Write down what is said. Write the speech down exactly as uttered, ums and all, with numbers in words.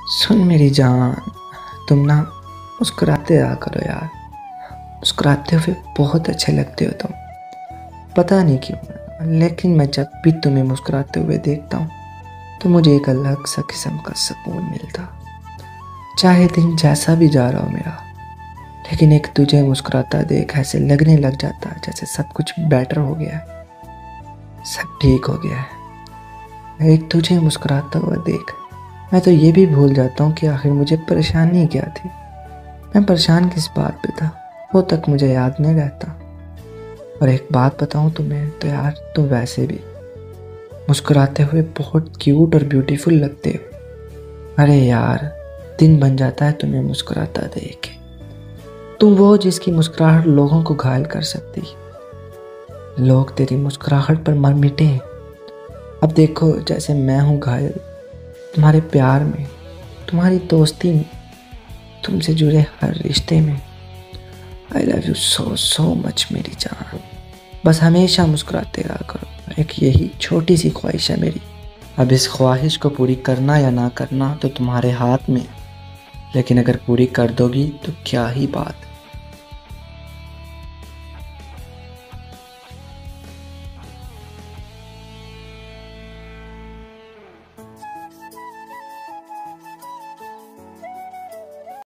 सुन मेरी जान, तुम ना मुस्कुराते रहा करो यार। मुस्कुराते हुए बहुत अच्छे लगते हो तुम। पता नहीं क्यों, लेकिन मैं जब भी तुम्हें मुस्कुराते हुए देखता हूँ तो मुझे एक अलग सा किस्म का सुकून मिलता। चाहे दिन जैसा भी जा रहा हो मेरा, लेकिन एक तुझे मुस्कुराता देख ऐसे लगने लग जाता है जैसे सब कुछ बेटर हो गया है, सब ठीक हो गया है। एक तुझे मुस्कुराता हुआ देख मैं तो ये भी भूल जाता हूँ कि आखिर मुझे परेशानी क्या थी। मैं परेशान किस बात पे था वो तक मुझे याद नहीं रहता। और एक बात बताऊँ तुम्हें तो यार, तुम वैसे भी मुस्कुराते हुए बहुत क्यूट और ब्यूटीफुल लगते हो। अरे यार, दिन बन जाता है तुम्हें मुस्कुराता देख के। तुम वो जिसकी मुस्कुराहट लोगों को घायल कर सकती। लोग तेरी मुस्कुराहट पर मर मिटे। अब देखो, जैसे मैं हूँ घायल तुम्हारे प्यार में, तुम्हारी दोस्ती में, तुमसे जुड़े हर रिश्ते में। I love you so so much मेरी जान। बस हमेशा मुस्कुराते रहा करो, एक यही छोटी सी ख्वाहिश है मेरी। अब इस ख्वाहिश को पूरी करना या ना करना तो तुम्हारे हाथ में है, लेकिन अगर पूरी कर दोगी तो क्या ही बात।